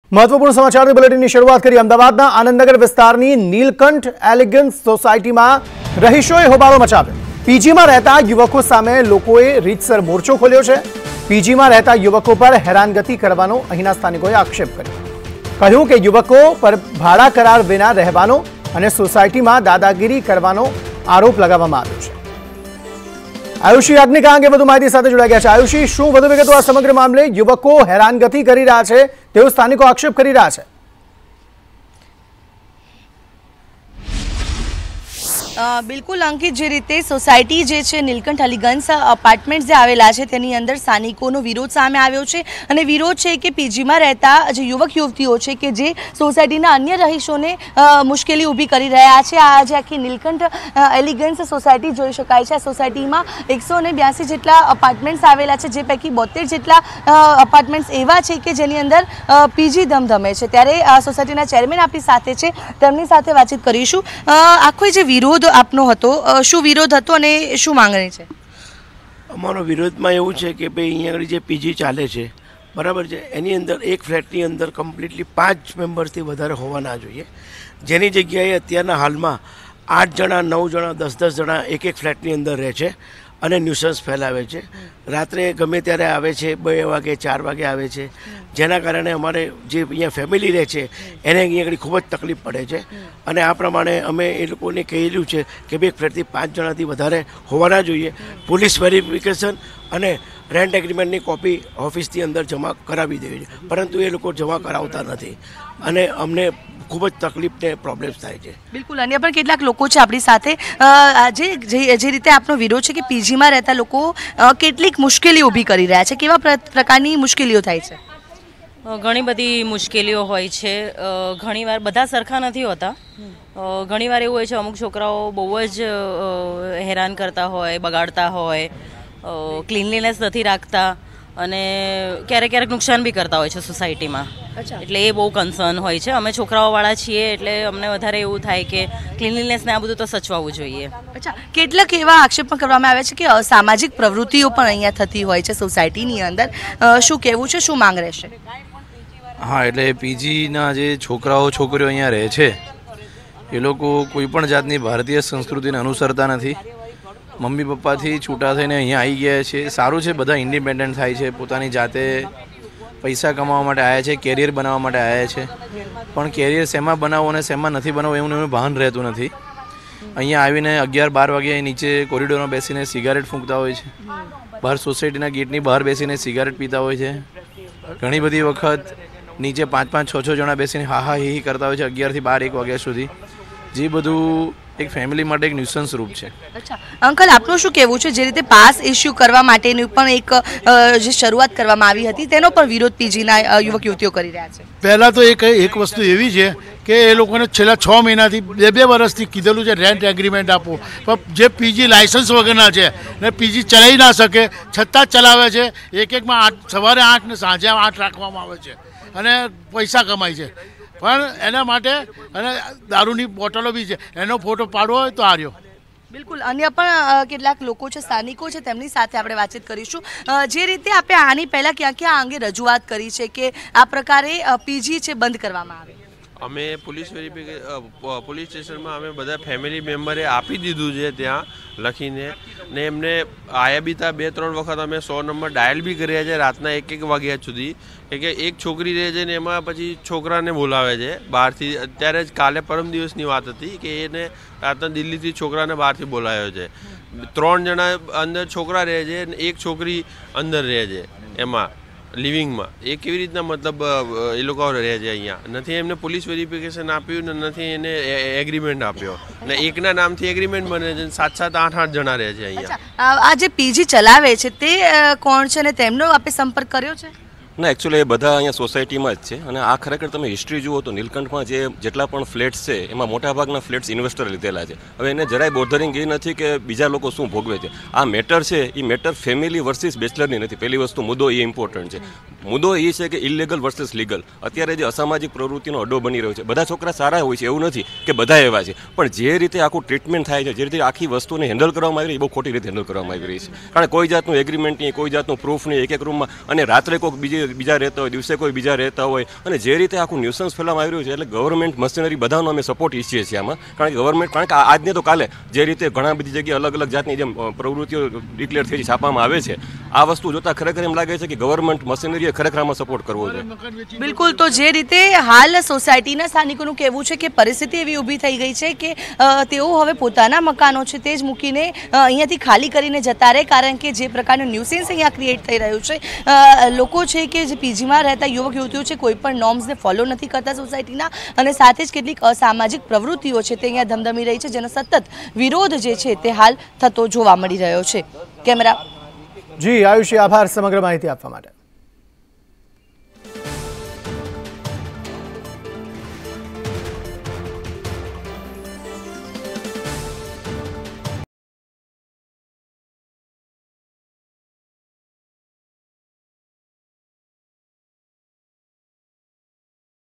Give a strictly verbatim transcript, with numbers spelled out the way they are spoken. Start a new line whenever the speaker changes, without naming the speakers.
महत्वपूर्ण समाचार बुलेटिन की शुरुआत करिए। अमदावादना आनंदनगर विस्तारनी नीलकंठ एलिगन्स सोसायटीमां रहीशोए होबाळो मचाव्यो। पीजीमां रहता युवको सामे लोकोए रीतसर मोर्चो खोल्यो छे। पीजीमां रहता युवको पर हैरानगति करवानो અહીંના સ્થાનિકોએ આક્ષેપ કર્યો। કહ્યું કે યુવકો પર ભાડા કરાર વિના રહેવાનો અને સોસાયટીમાં દાદાગીરી કરવાનો આરોપ લગાવવામાં આવ્યો છે। आयुषी યાજ્ઞિક આ અંગે વધુ માહિતી સાથે જોડાઈ ગયા છે। આયુષી, શું વધુ વિગતો આ સમગ્ર મામલે? યુવકો હેરાનગતિ કરી રહ્યા છે તેવો સ્થાનિકો આક્ષેપ કરી રહ્યા છે।
बिल्कुल अंकित, जे रीते सोसायटी जे छे नीलकंठ एलिगन्स अपार्टमेंट जे आवेला छे तेनी अंदर स्थानिकोनो विरोध सामे आव्यो छे अने विरोध छे के पीजीमां रहता जे युवक युवतीओ छे के जे सोसायटीना अन्य रहीशोने मुश्केली ऊभी करी रह्या छे। आ जे आखी नीलकंठ एलिगन्स सोसायटी जोई शकाय छे। आ सोसायटीमां एकसो ने ब्यासी जेटला अपार्टमेंट्स आवेला छे, जे पैकी बोतेर जेटला अपार्टमेंट्स एवा छे के जेनी अंदर पीजी धमधमे छे। त्यारे आ सोसायटीना चेरमेन आपणी साथे छे, તેમની સાથે વાતચીત કરીશું। આખો જે વિરોધ આપનો હતો, શું વિરોધ હતો અને શું માંગણી છે?
અમારો વિરોધમાં એવું છે કે ભાઈ અહીંયા આગળ જે પીજી ચાલે છે બરાબર છે, એની અંદર એક ફ્લેટની અંદર કમ્પ્લીટલી પાંચ મેમ્બર્સથી વધારે હોવા ના જોઈએ, જેની જગ્યાએ અત્યારના હાલમાં આઠ જણા નવ જણા દસ દસ જણા એક એક ફ્લેટની અંદર રહે છે અને ન્યુસન્સ ફેલાવે છે। રાત્રે ગમે ત્યારે આવે છે, બે વાગે ચાર વાગે આવે છે, જેના કારણે અમારે જે અહીંયા ફેમિલી રહે છે એને અહીંયા આગળ ખૂબ જ તકલીફ પડે છે। અને આ પ્રમાણે અમે એ લોકોને કહેલું છે કે ભાઈ એક ફ્લેટથી પાંચ જણાથી વધારે હોવા ના જોઈએ। પોલીસ વેરિફિકેશન અને રેન્ટ એગ્રીમેન્ટની કોપી ઓફિસની અંદર જમા કરાવી દેવી છે, પરંતુ એ લોકો જમા કરાવતા નથી અને અમને ખૂબ જ તકલીફ ને પ્રોબ્લેમ્સ થાય છે।
બિલકુલ, અન્ય પણ કેટલાક લોકો છે આપણી સાથે। આજે જે રીતે આપનો વિરોધ છે કે પીજીમાં રહેતા લોકો કેટલીક મુશ્કેલી ઊભી કરી રહ્યા છે, કેવા પ્રકારની મુશ્કેલીઓ થાય છે?
ઘણી બધી મુશ્કેલીઓ હોય છે। ઘણીવાર બધા સરખા નથી હોતા। ઘણીવાર એવું હોય છે અમુક છોકરાઓ બહુ જ હેરાન કરતા હોય, બગાડતા હોય, ક્લીનલીનેસ નથી રાખતા અને ક્યારેક ક્યારેક નુકસાન બી કરતા હોય છે સોસાયટીમાં। એટલે એ બહુ કન્સર્ન હોય છે। અમે છોકરાઓવાળા છીએ એટલે અમને વધારે એવું થાય કે ક્લીનલીનેસ ને આ બધું તો સચવાવું જોઈએ।
અચ્છા, કેટલાક એવા આક્ષેપ પણ કરવામાં આવે છે કે અસામાજિક પ્રવૃત્તિઓ પણ અહીંયા થતી હોય છે સોસાયટીની અંદર, શું કહેવું છે, શું માંગ રહેશે?
હા, એટલે પીજીના જે છોકરાઓ છોકરીઓ અહીંયા રહે છે એ લોકો કોઈ પણ જાતની ભારતીય સંસ્કૃતિને અનુસરતા નથી। મમ્મી પપ્પાથી છૂટા થઈને અહીંયા આવી ગયા છે। સારું છે, બધા ઇન્ડિપેન્ડન્ટ થાય છે, પોતાની જાતે પૈસા કમાવા માટે આવ્યા છે, કેરિયર બનાવવા માટે આવ્યા છે, પણ કેરિયર શેમાં બનાવવું અને શેમાં નથી બનાવવું એવું એનું ભાન રહેતું નથી। અહીંયા આવીને અગિયાર બાર વાગ્યા નીચે કોરિડોરમાં બેસીને સિગારેટ ફૂંકતા હોય છે, બહાર સોસાયટીના ગેટની બહાર બેસીને સિગારેટ પીતા હોય છે। ઘણી બધી વખત નીચે પાંચ પાંચ છ છ જણા બેસીને હા હા હી હી કરતા હોય છે અગિયારથી બાર એક વાગ્યા સુધી, જે બધું એક ફેમિલી માટે એક ન્યુસન્સ રૂપ છે।
અચ્છા અંકલ, આપનું શું કહેવું છે? જે રીતે પાસ ઇસ્યુ કરવા માટેની પણ એક જે શરૂઆત કરવામાં આવી હતી તેનો પણ વિરોધ પીજીના યુવક યુવતીઓ કરી રહ્યા છે।
પહેલાં તો એક એક વસ્તુ એવી છે કે એ લોકોને છેલ્લા છ મહિનાથી બે બે વર્ષથી કીધેલું છે રેન્ટ એગ્રીમેન્ટ આપો, પણ જે પીજી લાયસન્સ વગરના છે ને પીજી ચલાવી ના શકે છતાં ચલાવે છે। એક એકમાં આઠ સવારે આઠ ને સાંજે આઠ રાખવામાં આવે છે અને પૈસા કમાય છે, પણ એના માટે અને દારૂની બોટલો બી છે, એનો ફોટો પાડવો હોય તો આર્યો।
બિલકુલ, અન્ય પણ કેટલાક લોકો છે, સ્થાનિકો છે, તેમની સાથે આપણે વાતચીત કરીશું। જે રીતે આપણે આની પહેલાં ક્યાં ક્યાં આ અંગે રજૂઆત કરી છે કે આ પ્રકારે પીજી છે બંધ કરવામાં આવે?
અમે પોલીસ વેરિફિકેશન પોલીસ સ્ટેશનમાં અમે બધા ફેમિલી મેમ્બરે આપી દીધું છે ત્યાં લખીને, ને એમને આયા બી હતા બે ત્રણ વખત અમે સો નંબર ડાયલ બી કર્યા છે રાતના એક એક વાગ્યા સુધી, કે એક છોકરી રહે છે ને એમાં પછી છોકરાને બોલાવે છે બહારથી। અત્યારે જ કાલે પરમ દિવસની વાત હતી કે એને રાતના દિલ્હીથી છોકરાને બહારથી બોલાવ્યો છે। ત્રણ જણા અંદર છોકરા રહે છે ને એક છોકરી અંદર રહે છે એમાં લિવિંગમાં। એ કેવી રીતના મતલબ એ લોકો રહે છે અહીંયા? નથી એમને પોલીસ વેરિફિકેશન આપ્યું ને નથી એને એગ્રીમેન્ટ આપ્યો, ને એકના નામથી એગ્રીમેન્ટ બને છે, સાત સાત આઠ આઠ જણા રહે છે અહીંયા।
આ જે પીજી ચલાવે છે તે કોણ છે અને તેમનો આપણે સંપર્ક કર્યો છે?
ના, એકચ્યુઅલી એ બધા અહીંયા સોસાયટીમાં જ છે અને આ ખરેખર તમે હિસ્ટ્રી જુઓ તો નીલકંઠમાં જે જેટલા પણ ફ્લેટ્સ છે એમાં મોટાભાગના ફ્લેટ્સ ઇન્વેસ્ટર લીધેલા છે। હવે એને જરાય બોધરિંગ એ નથી કે બીજા લોકો શું ભોગવે છે। આ મેટર છે એ મેટર ફેમિલી વર્સિસ બેચલરની નથી। પહેલી વસ્તુ મુદ્દો એ ઇમ્પોર્ટન્ટ છે। મુદ્દો એ છે કે ઇલીગલ વર્સિસ લીગલ। અત્યારે જે અસામાજિક પ્રવૃત્તિનો અડ્ડો બની રહ્યો છે, બધા છોકરા સારા હોય છે એવું નથી કે બધા એવા છે, પણ જે રીતે આખું ટ્રીટમેન્ટ થાય છે, જે રીતે આખી વસ્તુને હેન્ડલ કરવામાં આવી રહી એ બહુ ખોટી રીતે હેન્ડલ કરવામાં આવી રહી છે। કારણ કે કોઈ જાતનું એગ્રીમેન્ટ નહીં, કોઈ જાતનું પ્રૂફ નહીં, એક એક રૂમમાં, અને રાત્રે કોઈક બીજી બીજા રહેતા હોય, દિવસે કોઈ બીજા રહેતા હોય, અને જે રીતે આખું ન્યુસન્સ ફેલાવવામાં આવી રહ્યું છે, એટલે ગવર્મેન્ટ મશીનરી બધાનો અમે સપોર્ટ ઈચ્છીએ છીએ આમાં. કારણ કે ગવર્મેન્ટ, કારણ કે આજને તો કાલે જે રીતે ઘણા બધી જગ્યાએ અલગ અલગ જાતની જેમ પ્રવૃત્તિઓ ડિક્લેર થઈ છાપવામાં આવે છે, આ વસ્તુ જોતા ખરેખર એમ લાગે છે કે ગવર્મેન્ટ મશીનરીએ ખરેખર આમાં સપોર્ટ કરવો જોઈએ.
બિલકુલ. તો જે રીતે હાલ સોસાયટીના સ્થાનિકોનું કહેવું છે કે પરિસ્થિતિ એવી ઊભી થઈ ગઈ છે કે તેઓ હવે પોતાના મકાનો છે તે જ મૂકીને અહીંયાથી ખાલી કરીને જતા રહે, કારણ કે જે પ્રકારનું ન્યુસન્સ અહીંયા ક્રિએટ થઈ રહ્યું છે. લોકો છે કે જે પીજીમાં રહેતા યુવક યુવતીઓ છે કોઈ પણ નોર્મ્સને ફોલો નથી કરતા સોસાયટીના, અને સાથે જ કેટલીક અસામાજિક પ્રવૃત્તિઓ છે તે અહીંયા ધમધમી રહી છે, જેનો સતત વિરોધ જે છે તે હાલ થતો જોવા મળી રહ્યો છે. કેમેરા
જી આયુષી, આભાર સમગ્ર માહિતી આપવા માટે.